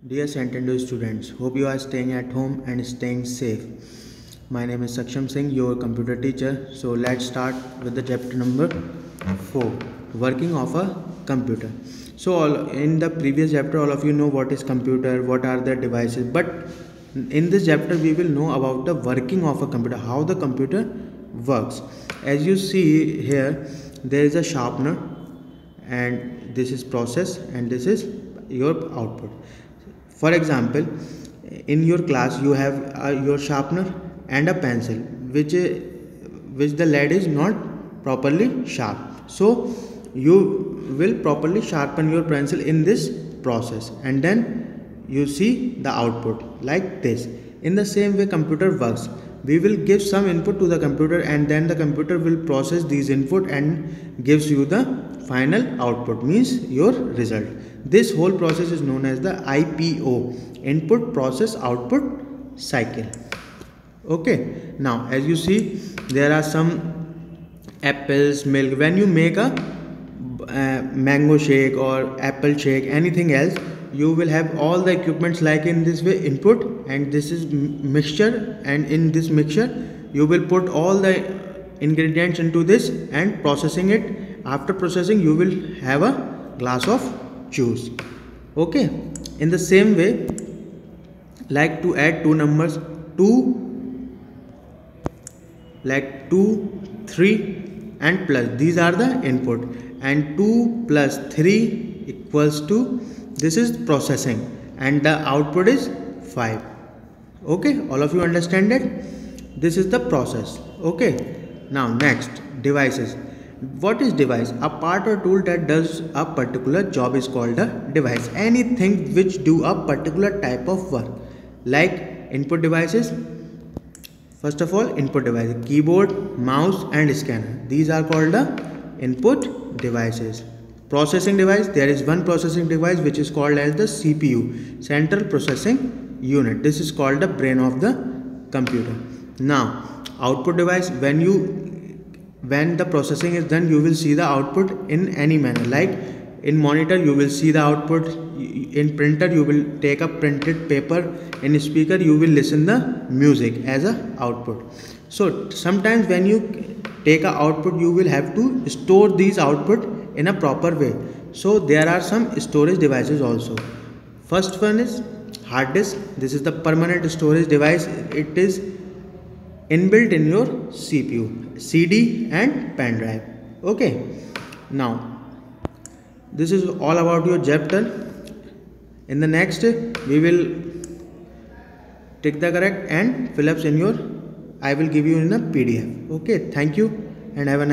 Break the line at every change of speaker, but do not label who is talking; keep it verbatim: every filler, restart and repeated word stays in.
Dear Centennial students, hope you are staying at home and staying safe. My name is Saksham Singh, your computer teacher. So let's start with the chapter number four, working of a computer. So all, in the previous chapter, all of you know what is computer, what are the devices. But in this chapter, we will know about the working of a computer, how the computer works. As you see here, there is a sharpener, and this is process, and this is your output. For example, in your class you have uh, your sharpener and a pencil which uh, which the lead is not properly sharp. So you will properly sharpen your pencil in this process, and then you see the output like this. In the same way computer works. We will give some input to the computer, and then the computer will process these input and gives you the final output, means your result. This whole process is known as the I P O, input process output cycle. Okay, now as you see, there are some apples, milk. When you make a uh, mango shake or apple shake, anything else, you will have all the equipments like in this way, input, and this is mixture, and in this mixture you will put all the ingredients into this and processing it. After processing, you will have a glass of juice. Okay, in the same way, like to add two numbers, two, like two, three and plus, these are the input, and two plus three equals to, this is processing, and the output is five. Okay, all of you understand it? This is the process. Okay, now next, devices. What is device? A part or tool that does a particular job is called a device. Anything which do a particular type of work, like input devices. First of all, input devices, keyboard, mouse and scanner. These are called the input devices. Processing device, there is one processing device which is called as the C P U, Central Processing Unit. This is called the brain of the computer. Now, output device, when you when the processing is done, you will see the output in any manner. Like in monitor, you will see the output. In printer, you will take a printed paper. In speaker, you will listen the music as a output. So sometimes when you take a output, you will have to store these output in a proper way. So there are some storage devices also. First one is hard disk. This is the permanent storage device. It is inbuilt in your C P U, C D and pen drive. Okay, now this is all about your chapter. In the next, we will take the correct and fill ups in your, I will give you in a P D F. Okay, thank you and have a nice